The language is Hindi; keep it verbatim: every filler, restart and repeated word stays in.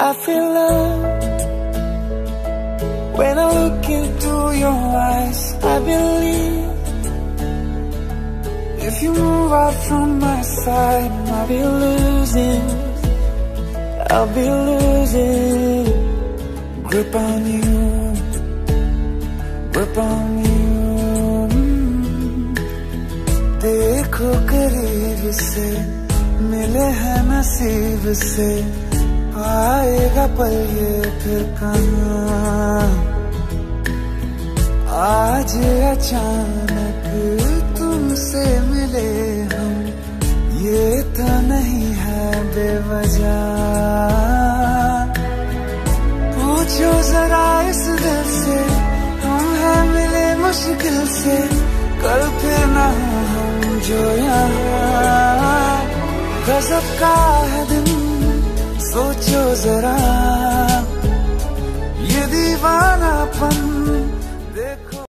I feel love when I look into your eyes. I believe if you move out from my side, I'll be losing, I'll be losing grip on you, grip on you. देखो करीब से, मिले हैं नसीब से, आएगा पल ये फिर कहाँ। आज अचानक तुमसे मिले हम, ये तो नहीं है बेवजह। पूछो जरा इस दिल से, हम हैं मिले मुश्किल से, कल फिर ना हम जो यहाँ। गजब का है दिन, सोचो जरा।